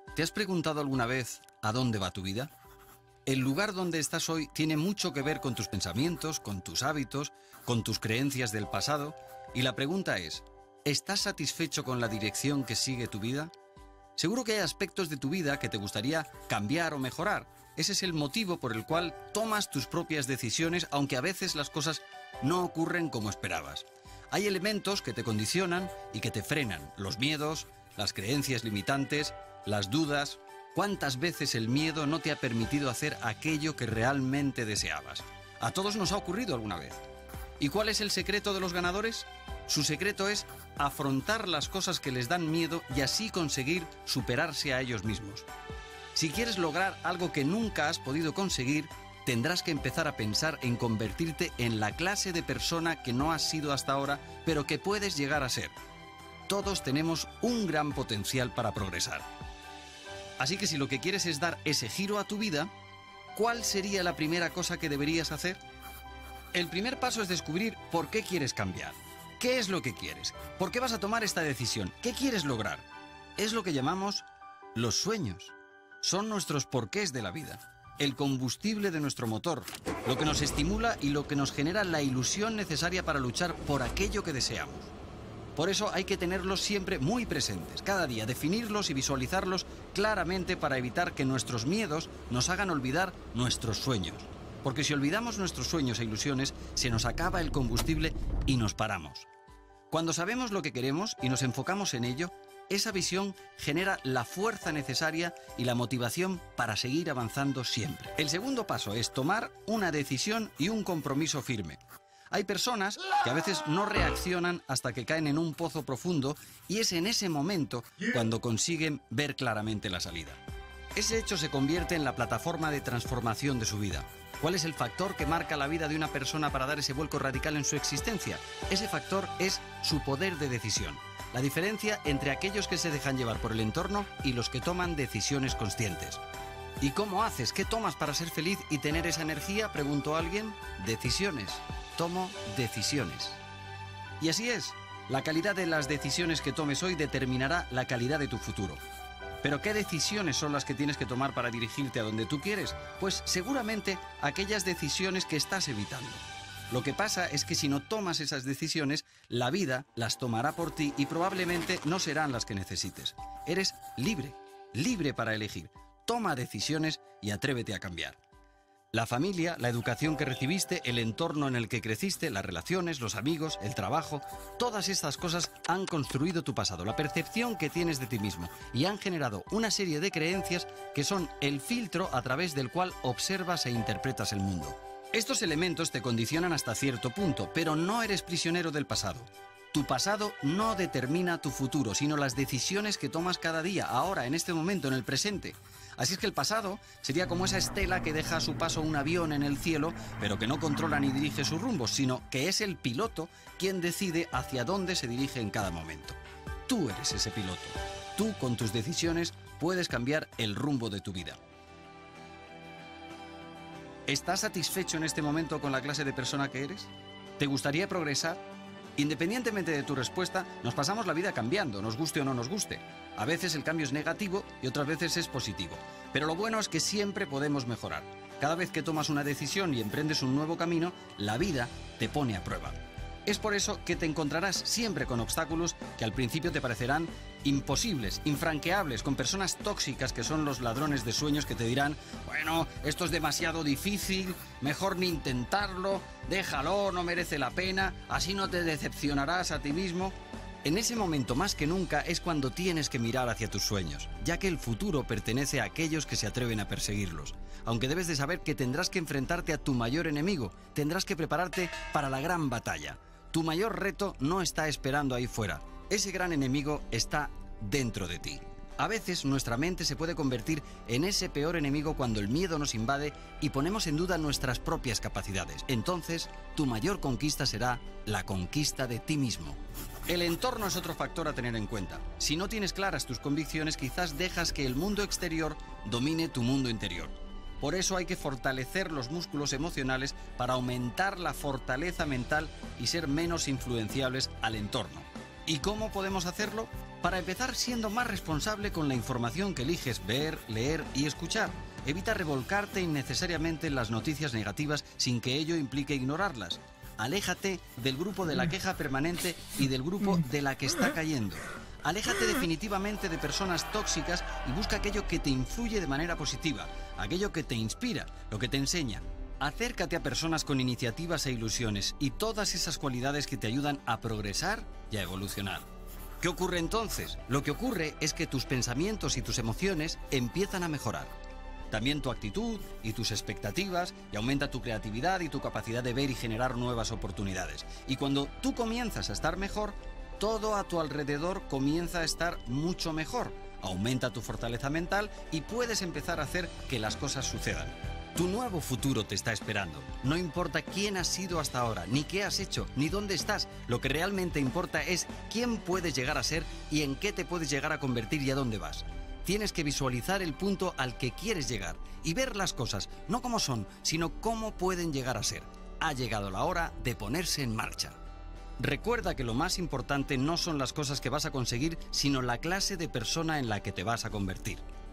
¿Te has preguntado alguna vez a dónde va tu vida? El lugar donde estás hoy tiene mucho que ver con tus pensamientos, con tus hábitos, con tus creencias del pasado. Y la pregunta es, ¿estás satisfecho con la dirección que sigue tu vida? Seguro que hay aspectos de tu vida que te gustaría cambiar o mejorar. Ese es el motivo por el cual tomas tus propias decisiones, aunque a veces las cosas no ocurren como esperabas. Hay elementos que te condicionan y que te frenan. Los miedos, las creencias limitantes, las dudas. ¿Cuántas veces el miedo no te ha permitido hacer aquello que realmente deseabas? A todos nos ha ocurrido alguna vez. ¿Y cuál es el secreto de los ganadores? Su secreto es afrontar las cosas que les dan miedo y así conseguir superarse a ellos mismos. Si quieres lograr algo que nunca has podido conseguir, tendrás que empezar a pensar en convertirte en la clase de persona que no has sido hasta ahora, pero que puedes llegar a ser. Todos tenemos un gran potencial para progresar. Así que si lo que quieres es dar ese giro a tu vida, ¿cuál sería la primera cosa que deberías hacer? El primer paso es descubrir por qué quieres cambiar. ¿Qué es lo que quieres? ¿Por qué vas a tomar esta decisión? ¿Qué quieres lograr? Es lo que llamamos los sueños. Son nuestros porqués de la vida, el combustible de nuestro motor, lo que nos estimula y lo que nos genera la ilusión necesaria para luchar por aquello que deseamos. Por eso hay que tenerlos siempre muy presentes, cada día, definirlos y visualizarlos claramente para evitar que nuestros miedos nos hagan olvidar nuestros sueños. Porque si olvidamos nuestros sueños e ilusiones, se nos acaba el combustible y nos paramos. Cuando sabemos lo que queremos y nos enfocamos en ello, esa visión genera la fuerza necesaria y la motivación para seguir avanzando siempre. El segundo paso es tomar una decisión y un compromiso firme. Hay personas que a veces no reaccionan hasta que caen en un pozo profundo y es en ese momento cuando consiguen ver claramente la salida. Ese hecho se convierte en la plataforma de transformación de su vida. ¿Cuál es el factor que marca la vida de una persona para dar ese vuelco radical en su existencia? Ese factor es su poder de decisión. La diferencia entre aquellos que se dejan llevar por el entorno y los que toman decisiones conscientes. ¿Y cómo haces? ¿Qué tomas para ser feliz y tener esa energía?, preguntó alguien. Decisiones. Tomo decisiones. Y así es. La calidad de las decisiones que tomes hoy determinará la calidad de tu futuro. ¿Pero qué decisiones son las que tienes que tomar para dirigirte a donde tú quieres? Pues seguramente aquellas decisiones que estás evitando. Lo que pasa es que si no tomas esas decisiones, la vida las tomará por ti y probablemente no serán las que necesites. Eres libre, libre para elegir. Toma decisiones y atrévete a cambiar. La familia, la educación que recibiste, el entorno en el que creciste, las relaciones, los amigos, el trabajo, todas estas cosas han construido tu pasado, la percepción que tienes de ti mismo y han generado una serie de creencias que son el filtro a través del cual observas e interpretas el mundo. Estos elementos te condicionan hasta cierto punto, pero no eres prisionero del pasado. Tu pasado no determina tu futuro, sino las decisiones que tomas cada día, ahora, en este momento, en el presente. Así es que el pasado sería como esa estela que deja a su paso un avión en el cielo, pero que no controla ni dirige su rumbo, sino que es el piloto quien decide hacia dónde se dirige en cada momento. Tú eres ese piloto. Tú, con tus decisiones, puedes cambiar el rumbo de tu vida. ¿Estás satisfecho en este momento con la clase de persona que eres? ¿Te gustaría progresar? Independientemente de tu respuesta, nos pasamos la vida cambiando, nos guste o no nos guste. A veces el cambio es negativo y otras veces es positivo. Pero lo bueno es que siempre podemos mejorar. Cada vez que tomas una decisión y emprendes un nuevo camino, la vida te pone a prueba. Es por eso que te encontrarás siempre con obstáculos que al principio te parecerán imposibles, infranqueables, con personas tóxicas que son los ladrones de sueños que te dirán: bueno, esto es demasiado difícil, mejor ni intentarlo, déjalo, no merece la pena, así no te decepcionarás a ti mismo. En ese momento más que nunca es cuando tienes que mirar hacia tus sueños, ya que el futuro pertenece a aquellos que se atreven a perseguirlos. Aunque debes de saber que tendrás que enfrentarte a tu mayor enemigo, tendrás que prepararte para la gran batalla. Tu mayor reto no está esperando ahí fuera. Ese gran enemigo está dentro de ti. A veces nuestra mente se puede convertir en ese peor enemigo cuando el miedo nos invade y ponemos en duda nuestras propias capacidades. Entonces, tu mayor conquista será la conquista de ti mismo. El entorno es otro factor a tener en cuenta. Si no tienes claras tus convicciones, quizás dejas que el mundo exterior domine tu mundo interior. Por eso hay que fortalecer los músculos emocionales para aumentar la fortaleza mental y ser menos influenciables al entorno. ¿Y cómo podemos hacerlo? Para empezar, siendo más responsable con la información que eliges ver, leer y escuchar. Evita revolcarte innecesariamente en las noticias negativas sin que ello implique ignorarlas. Aléjate del grupo de la queja permanente y del grupo de la que está cayendo. Aléjate definitivamente de personas tóxicas y busca aquello que te influye de manera positiva, aquello que te inspira, lo que te enseña. Acércate a personas con iniciativas e ilusiones y todas esas cualidades que te ayudan a progresar y a evolucionar. ¿Qué ocurre entonces? Lo que ocurre es que tus pensamientos y tus emociones empiezan a mejorar. También tu actitud y tus expectativas, y aumenta tu creatividad y tu capacidad de ver y generar nuevas oportunidades. Y cuando tú comienzas a estar mejor, todo a tu alrededor comienza a estar mucho mejor. Aumenta tu fortaleza mental y puedes empezar a hacer que las cosas sucedan. Tu nuevo futuro te está esperando. No importa quién has sido hasta ahora, ni qué has hecho, ni dónde estás. Lo que realmente importa es quién puedes llegar a ser y en qué te puedes llegar a convertir y a dónde vas. Tienes que visualizar el punto al que quieres llegar y ver las cosas, no como son, sino cómo pueden llegar a ser. Ha llegado la hora de ponerse en marcha. Recuerda que lo más importante no son las cosas que vas a conseguir, sino la clase de persona en la que te vas a convertir.